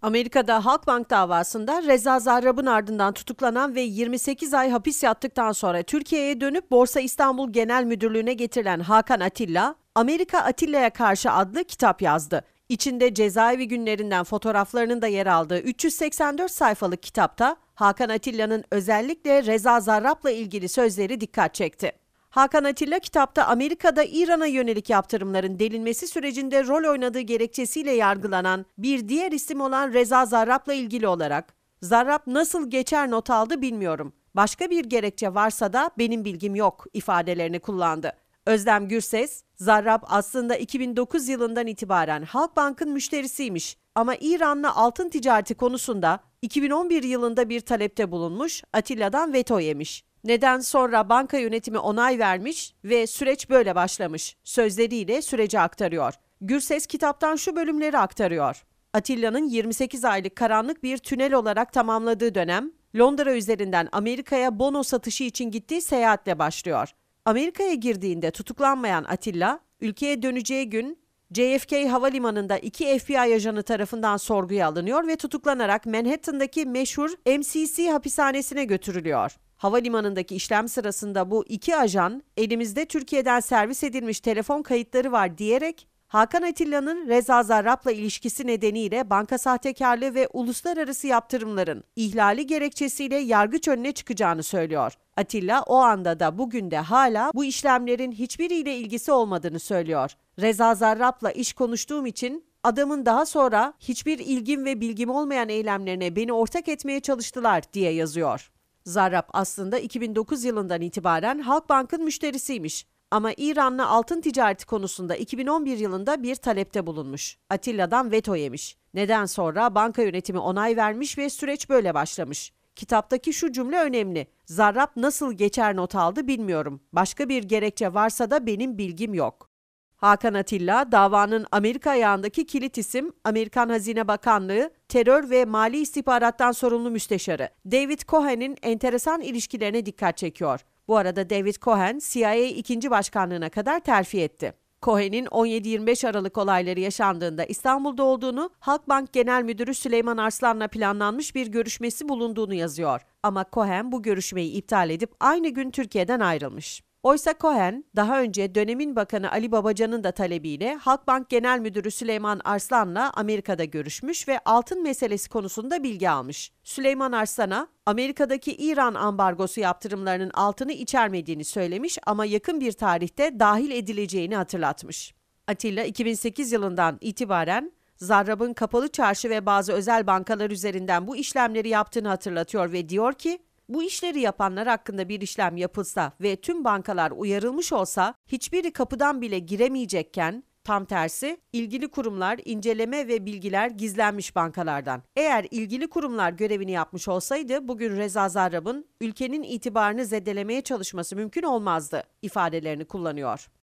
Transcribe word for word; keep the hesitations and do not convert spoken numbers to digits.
Amerika'da Halkbank davasında Reza Zarrab'ın ardından tutuklanan ve yirmi sekiz ay hapis yattıktan sonra Türkiye'ye dönüp Borsa İstanbul Genel Müdürlüğü'ne getirilen Hakan Atilla, Amerika Atilla'ya karşı adlı kitap yazdı. İçinde cezaevi günlerinden fotoğraflarının da yer aldığı üç yüz seksen dört sayfalık kitapta Hakan Atilla'nın özellikle Reza Zarrab'la ilgili sözleri dikkat çekti. Hakan Atilla kitapta Amerika'da İran'a yönelik yaptırımların delinmesi sürecinde rol oynadığı gerekçesiyle yargılanan bir diğer isim olan Reza Zarrab'la ilgili olarak "Zarrab nasıl geçer not aldı bilmiyorum. Başka bir gerekçe varsa da benim bilgim yok" ifadelerini kullandı. Özlem Gürses, Zarrab aslında iki bin dokuz yılından itibaren Halkbank'ın müşterisiymiş ama İran'la altın ticareti konusunda iki bin on bir yılında bir talepte bulunmuş, Atilla'dan veto yemiş. Neden sonra banka yönetimi onay vermiş ve süreç böyle başlamış sözleriyle süreci aktarıyor. Gürses kitaptan şu bölümleri aktarıyor. Atilla'nın yirmi sekiz aylık karanlık bir tünel olarak tamamladığı dönem, Londra üzerinden Amerika'ya bono satışı için gittiği seyahatle başlıyor. Amerika'ya girdiğinde tutuklanmayan Atilla, ülkeye döneceği gün J F K Havalimanı'nda iki F B I ajanı tarafından sorguya alınıyor ve tutuklanarak Manhattan'daki meşhur M C C hapishanesine götürülüyor. Havalimanındaki işlem sırasında bu iki ajan elimizde Türkiye'den servis edilmiş telefon kayıtları var diyerek Hakan Atilla'nın Reza Zarrab'la ilişkisi nedeniyle banka sahtekarlığı ve uluslararası yaptırımların ihlali gerekçesiyle yargıç önüne çıkacağını söylüyor. Atilla o anda da bugün de hala bu işlemlerin hiçbiriyle ilgisi olmadığını söylüyor. Reza Zarrab'la iş konuştuğum için adamın daha sonra hiçbir ilgim ve bilgim olmayan eylemlerine beni ortak etmeye çalıştılar diye yazıyor. Zarrab aslında iki bin dokuz yılından itibaren Halkbank'ın müşterisiymiş ama İran'la altın ticareti konusunda iki bin on bir yılında bir talepte bulunmuş. Atilla'dan veto yemiş. Neden sonra banka yönetimi onay vermiş ve süreç böyle başlamış. Kitaptaki şu cümle önemli. Zarrab nasıl geçer not aldı bilmiyorum. Başka bir gerekçe varsa da benim bilgim yok. Hakan Atilla, davanın Amerika ayağındaki kilit isim, Amerikan Hazine Bakanlığı, terör ve mali istihbarattan sorumlu müsteşarı David Cohen'in enteresan ilişkilerine dikkat çekiyor. Bu arada David Cohen, C I A ikinci başkanlığına kadar terfi etti. Cohen'in on yedi yirmi beş Aralık olayları yaşandığında İstanbul'da olduğunu, Halkbank Genel Müdürü Süleyman Arslan'la planlanmış bir görüşmesi bulunduğunu yazıyor. Ama Cohen bu görüşmeyi iptal edip aynı gün Türkiye'den ayrılmış. Oysa Cohen, daha önce dönemin bakanı Ali Babacan'ın da talebiyle Halkbank Genel Müdürü Süleyman Arslan'la Amerika'da görüşmüş ve altın meselesi konusunda bilgi almış. Süleyman Arslan'a Amerika'daki İran ambargosu yaptırımlarının altını içermediğini söylemiş ama yakın bir tarihte dahil edileceğini hatırlatmış. Atilla iki bin sekiz yılından itibaren Zarrab'ın kapalı çarşı ve bazı özel bankalar üzerinden bu işlemleri yaptığını hatırlatıyor ve diyor ki, bu işleri yapanlar hakkında bir işlem yapılsa ve tüm bankalar uyarılmış olsa hiçbiri kapıdan bile giremeyecekken, tam tersi ilgili kurumlar inceleme ve bilgiler gizlenmiş bankalardan. Eğer ilgili kurumlar görevini yapmış olsaydı bugün Reza Zarrab'ın ülkenin itibarını zedelemeye çalışması mümkün olmazdı ifadelerini kullanıyor.